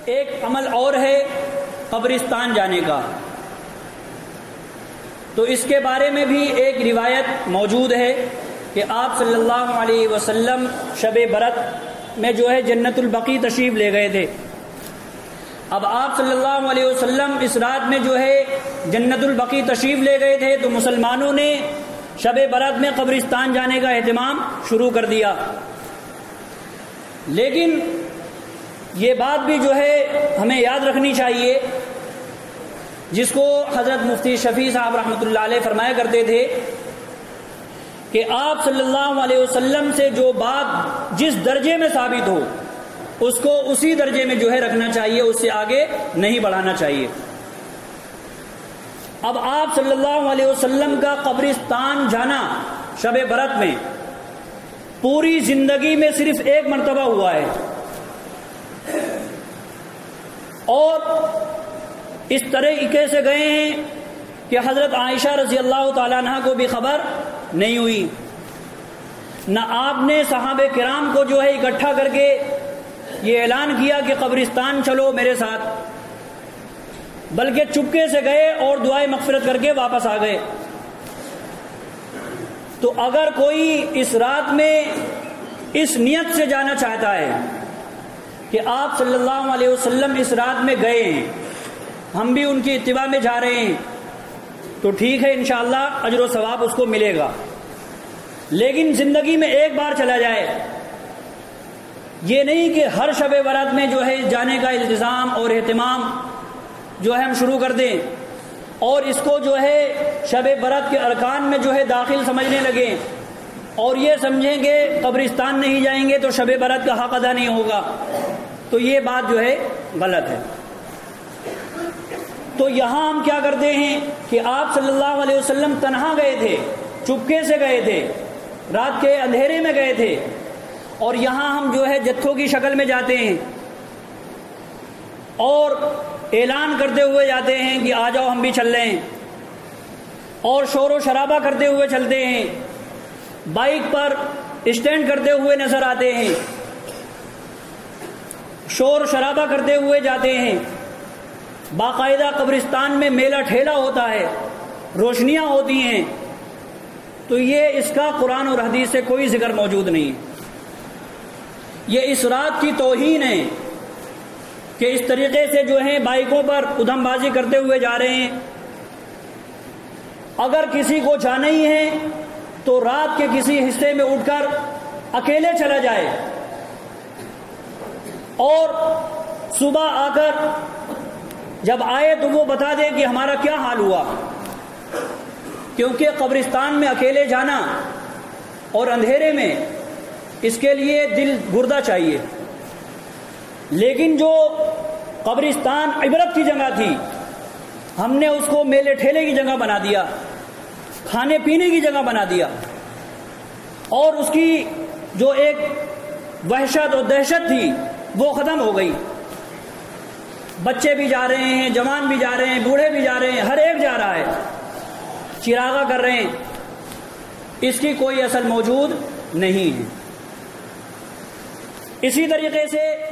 ایک عمل اور ہے قبرستان جانے کا، تو اس کے بارے میں بھی ایک روایت موجود ہے کہ آپ صلی اللہ علیہ وسلم شب برات میں جو ہے جنت البقیع تشریف لے گئے تھے۔ اب آپ صلی اللہ علیہ وسلم اس رات میں جو ہے جنت البقیع تشریف لے گئے تھے، تو مسلمانوں نے شب برات میں قبرستان جانے کا اہتمام شروع کر دیا۔ لیکن یہ بات بھی جو ہے ہمیں یاد رکھنی چاہیے، جس کو حضرت مفتی شفیع صاحب رحمۃ اللہ علیہ فرمایا کرتے تھے کہ آپ صلی اللہ علیہ وسلم سے جو بات جس درجے میں ثابت ہو اس کو اسی درجے میں جو ہے رکھنا چاہیے، اس سے آگے نہیں بڑھانا چاہیے۔ اب آپ صلی اللہ علیہ وسلم کا قبرستان جانا شب برات میں پوری زندگی میں صرف ایک مرتبہ ہوا ہے، اور اس طریقے سے گئے ہیں کہ حضرت عائشہ رضی اللہ تعالیٰ عنہ کو بھی خبر نہیں ہوئی، نہ آپ نے صحابہ کرام کو جو ہے اکٹھا کر کے یہ اعلان کیا کہ قبرستان چلو میرے ساتھ، بلکہ چپکے سے گئے اور دعائے مغفرت کر کے واپس آ گئے۔ تو اگر کوئی اس رات میں اس نیت سے جانا چاہتا ہے کہ آپ صلی اللہ علیہ وسلم اس رات میں گئے ہیں، ہم بھی ان کی اتباع میں جا رہے ہیں، تو ٹھیک ہے، انشاءاللہ اجر و ثواب اس کو ملے گا۔ لیکن زندگی میں ایک بار چلا جائے، یہ نہیں کہ ہر شب برات میں جو ہے جانے کا التزام اور اہتمام جو ہے ہم شروع کر دیں، اور اس کو جو ہے شب برات کے ارکان میں جو ہے داخل سمجھنے لگیں، اور یہ سمجھیں کہ قبرستان نہیں جائیں گے تو شب برات کا حق ادا نہیں ہوگا، تو یہ بات جو ہے غلط ہے۔ تو یہاں ہم کیا کرتے ہیں کہ آپ صلی اللہ علیہ وسلم تنہا گئے تھے، چپکے سے گئے تھے، رات کے اندھیرے میں گئے تھے، اور یہاں ہم جو ہے جتھوں کی شکل میں جاتے ہیں اور اعلان کرتے ہوئے جاتے ہیں کہ آ جاؤ ہم بھی چل رہے ہیں، اور شور و شرابہ کرتے ہوئے چلتے ہیں، بائک پر اسٹینڈ کرتے ہوئے نظر آتے ہیں، شور شرابہ کرتے ہوئے جاتے ہیں، باقاعدہ قبرستان میں میلہ ٹھیلا ہوتا ہے، روشنیاں ہوتی ہیں، تو یہ اس کا قرآن اور حدیث سے کوئی ذکر موجود نہیں ہے۔ یہ اس رات کی توہین ہے کہ اس طریقے سے جو ہیں بائکوں پر ادھم بازی کرتے ہوئے جا رہے ہیں۔ اگر کسی کو جانا ہی ہے تو رات کے کسی حصے میں اٹھ کر اکیلے چلا جائے، اور صبح آ کر جب آئے تو وہ بتا دے کہ ہمارا کیا حال ہوا، کیونکہ قبرستان میں اکیلے جانا اور اندھیرے میں اس کے لیے دل گردہ چاہیے۔ لیکن جو قبرستان عبرت کی جگہ تھی، ہم نے اس کو میلے ٹھیلے کی جگہ بنا دیا، کھانے پینے کی جگہ بنا دیا، اور اس کی جو ایک وحشت اور دہشت تھی وہ ختم ہو گئی۔ بچے بھی جا رہے ہیں، جوان بھی جا رہے ہیں، بوڑھے بھی جا رہے ہیں، ہر ایک جا رہا ہے، چراغاں کر رہے ہیں، اس کی کوئی اصل موجود نہیں ہے۔ اسی طریقے سے